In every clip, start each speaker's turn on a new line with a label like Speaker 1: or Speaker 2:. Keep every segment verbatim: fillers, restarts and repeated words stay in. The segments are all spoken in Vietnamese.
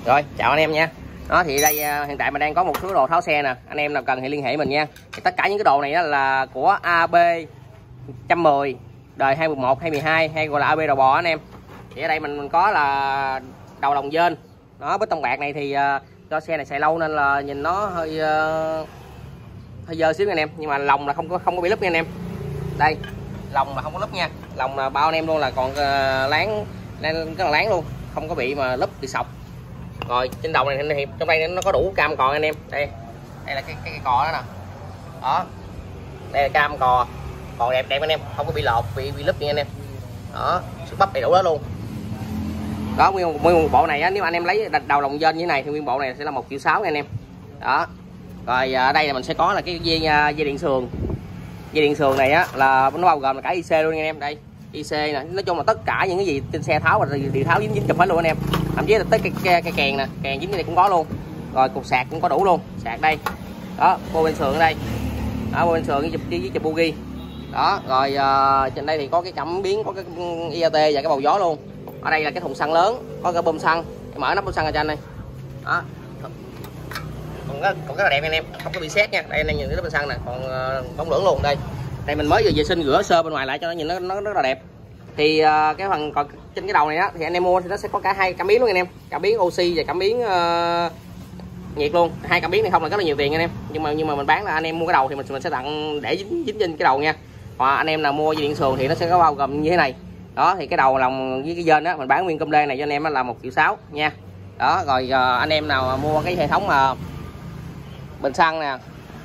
Speaker 1: Rồi chào anh em nha. Đó thì đây hiện tại mình đang có một số đồ tháo xe nè, anh em nào cần thì liên hệ mình nha. Thì tất cả những cái đồ này là của a bê một trăm mười đời hai mười một hai mười hai hay gọi là a bê đầu bò anh em. Thì ở đây mình, mình có là đầu lòng dên. Đó, bê tông bạc này thì uh, do xe này xài lâu nên là nhìn nó hơi uh, hơi dơ xíu nha anh em, nhưng mà lòng là không có không có bị lúp nha anh em. Đây, lòng là không có lúp nha. Lòng là bao anh em luôn là còn uh, láng đang rất là láng luôn, không có bị mà lúp bị sọc. Rồi trên đầu này thì trong đây nó có đủ cam cò anh em. Đây, đây là cái cái, cái cò đó nè. Đó. Đây là cam cò. Còn đẹp đẹp anh em, không có bị lột, bị bị lúp nha anh em. Đó, sức bắp đầy đủ đó luôn. Đó, nguyên một, nguyên một bộ này á, nếu anh em lấy đầu lòng dên như thế này thì nguyên bộ này sẽ là một triệu sáu nha anh em. Đó. Rồi ở đây là mình sẽ có là cái dây dây điện sườn. Dây điện sườn này á là nó bao gồm là cả i xê luôn nha anh em. Đây, i xê nè, nói chung là tất cả những cái gì trên xe tháo và điện tháo dính dính chụp hết luôn anh em. Thậm chí là tới cái, cái, cái kèn nè, kèn dính cái này cũng có luôn. Rồi cục sạc cũng có đủ luôn, sạc đây. Đó, bô bên sườn ở đây. Đó, bô bên sườn với chụp với chụp bugi. Đó, rồi uh, trên đây thì có cái cảm biến, có cái i a tê và cái bầu gió luôn. Ở đây là cái thùng xăng lớn, có cái bơm xăng, mở nắp bơm xăng ở trên đây. Đó. Còn có, còn rất là đẹp anh em, không có bị sét nha. Đây anh em nhìn cái bơm xăng nè, còn uh, bóng lưỡng luôn đây. Đây mình mới vừa vệ sinh rửa sơ bên ngoài lại cho nó nhìn nó nó rất là đẹp. Thì uh, cái phần còn trên cái đầu này á thì anh em mua thì nó sẽ có cả hai cảm biến luôn anh em, cảm biến oxy và cảm biến uh, nhiệt luôn. Hai cảm biến này không là rất là nhiều tiền anh em, nhưng mà nhưng mà mình bán là anh em mua cái đầu thì mình mình sẽ tặng để dính dính trên cái đầu nha. Còn anh em nào mua dây điện sườn thì nó sẽ có bao gồm như thế này. Đó thì cái đầu lòng với cái dên đó mình bán nguyên công lê này cho anh em là một triệu sáu nha. Đó rồi uh, anh em nào mua cái hệ thống mà uh, bình xăng nè,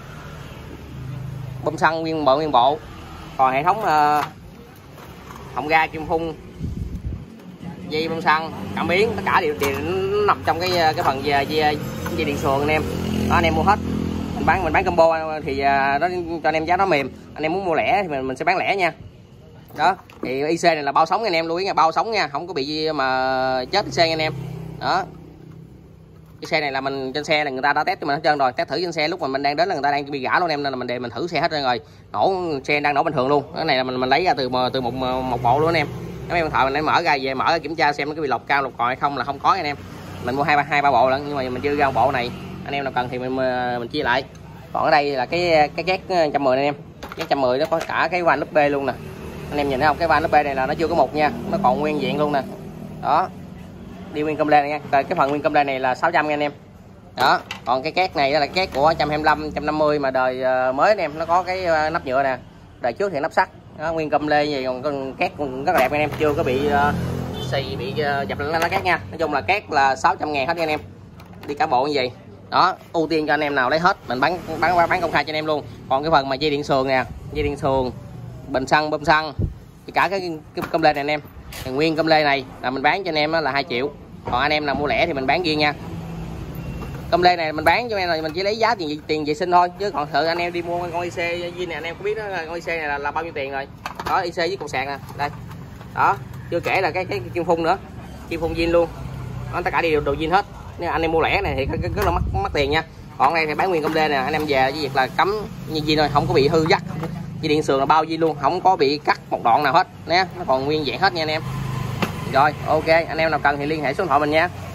Speaker 1: bơm xăng nguyên bộ nguyên bộ, còn hệ thống uh, họng ga kim phun, dây bơm xăng, cảm biến, tất cả đều, đều nằm trong cái cái phần dây, dây, dây điện sườn anh em. Đó, anh em mua hết, mình bán mình bán combo thì đó cho anh em giá nó mềm. Anh em muốn mua lẻ thì mình mình sẽ bán lẻ nha. Đó thì i xê này là bao sống anh em, lưu ý nha, bao sống nha, không có bị mà chết i xê nha anh em. Đó, cái xe này là mình trên xe là người ta đã test cho mình hết trơn rồi, test thử trên xe lúc mà mình đang đến là người ta đang bị gã luôn em, nên là mình để mình thử xe hết trơn rồi, nổ xe đang nổ bình thường luôn. Cái này là mình mình lấy ra từ từ một một bộ luôn anh em. Các em thợ mình để mở ra về mở ra kiểm tra xem nó có bị lọc cao lọc cò hay không là không có anh em. Mình mua hai ba hai ba bộ lận, nhưng mà mình dư ra một bộ này, anh em nào cần thì mình mình chia lại. Còn ở đây là cái cái két một trăm mười anh em, két một trăm mười nó có cả cái van nắp bê luôn nè. Anh em nhìn thấy không, cái van nắp bê này là nó chưa có mục nha, nó còn nguyên diện luôn nè. Đó, đi nguyên công lê này nha. Cái phần nguyên công lê này là sáu trăm nha anh em. Đó, còn cái két này là két của một trăm hai mươi lăm một trăm năm mươi mà đời mới anh em, nó có cái nắp nhựa nè, đời trước thì nắp sắt. Đó, nguyên công lê gì còn con két cũng rất là đẹp anh em, chưa có bị uh, xì bị uh, dập lá két nha. Nói chung là két là sáu trăm ngàn hết nha anh em, đi cả bộ như vậy. Đó, ưu tiên cho anh em nào lấy hết, mình bán bán bán công khai cho anh em luôn. Còn cái phần mà dây điện sườn nè, dây điện sườn, bình xăng, bơm xăng, thì cả cái, cái công lê này anh em, thì nguyên công lê này là mình bán cho anh em là hai triệu. Còn anh em nào mua lẻ thì mình bán riêng nha. Công lê này mình bán cho anh em là mình chỉ lấy giá tiền tiền vệ sinh thôi, chứ còn thử anh em đi mua con i xê viên này anh em có biết đó, con i xê này là, là bao nhiêu tiền rồi. Đó, i xê với cục sạc nè, đây. Đó, chưa kể là cái cái, cái kim phun nữa, kim phun zin luôn. Đó, tất cả đều đồ zin hết. Nếu anh em mua lẻ này thì rất là mắc mắc tiền nha. Còn đây thì bán nguyên công lê nè, anh em về với việc là cấm như zin thôi, không có bị hư dắt. Dây điện sườn là bao zin luôn, không có bị cắt một đoạn nào hết nhé, nó còn nguyên vẹn hết nha anh em. Rồi ok, anh em nào cần thì liên hệ số điện thoại mình nha.